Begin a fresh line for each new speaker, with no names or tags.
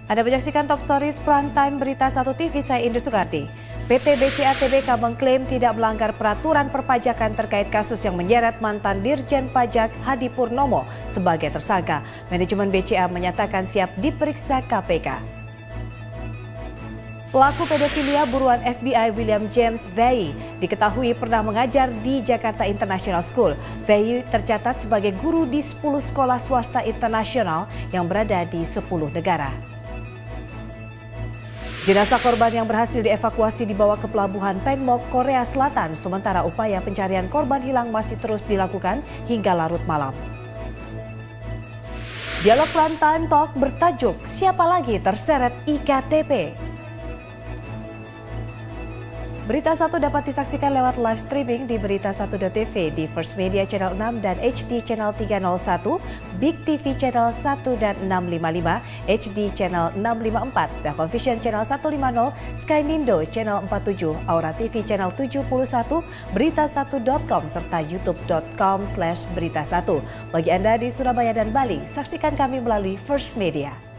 Anda menyaksikan Top Stories Prime Time Berita 1 TV, saya Indri Sukarti. PT BCA Tbk mengklaim tidak melanggar peraturan perpajakan terkait kasus yang menyeret mantan Dirjen Pajak Hadi Purnomo sebagai tersangka. Manajemen BCA menyatakan siap diperiksa KPK. Pelaku pedofilia buruan FBI William James Vey diketahui pernah mengajar di Jakarta International School. Vey tercatat sebagai guru di 10 sekolah swasta internasional yang berada di 10 negara. Jenazah korban yang berhasil dievakuasi dibawa ke pelabuhan Pengmok, Korea Selatan, sementara upaya pencarian korban hilang masih terus dilakukan hingga larut malam. Dialog Prime Time Talk bertajuk Siapa Lagi Terseret IKTP? Berita 1 dapat disaksikan lewat live streaming di berita1.tv di First Media Channel 6 dan HD Channel 301, Big TV Channel 1 dan 655, HD Channel 654, Telkovision Channel 150, Sky Nindo Channel 47, Aura TV Channel 71, berita1.com serta youtube.com/berita1. Bagi Anda di Surabaya dan Bali, saksikan kami melalui First Media.